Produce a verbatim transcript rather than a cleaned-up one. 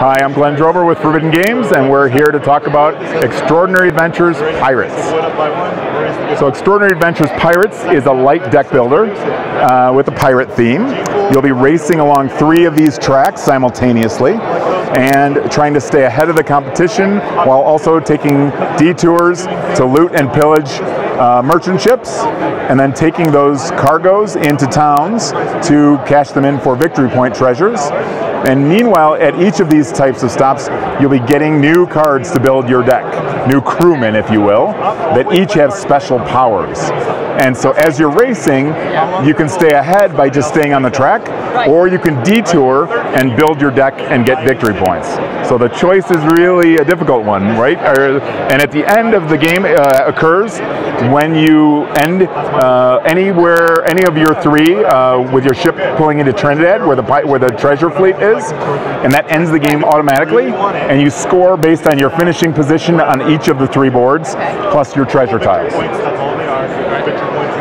Hi, I'm Glenn Drover with Forbidden Games, and we're here to talk about Extraordinary Adventures Pirates. So Extraordinary Adventures Pirates is a light deck builder uh, with a pirate theme. You'll be racing along three of these tracks simultaneously and trying to stay ahead of the competition while also taking detours to loot and pillage uh, merchant ships, and then taking those cargoes into towns to cash them in for victory point treasures. And meanwhile, at each of these types of stops, you'll be getting new cards to build your deck, new crewmen, if you will, that each have special powers. And so as you're racing, you can stay ahead by just staying on the track, or you can detour and build your deck and get victory points. So the choice is really a difficult one, right? And at the end of the game uh, occurs when you end uh, anywhere, any of your three, uh, with your ship pulling into Trinidad, where the where the treasure fleet is, and that ends the game automatically. And you score based on your finishing position on each of the three boards, plus your treasure tiles.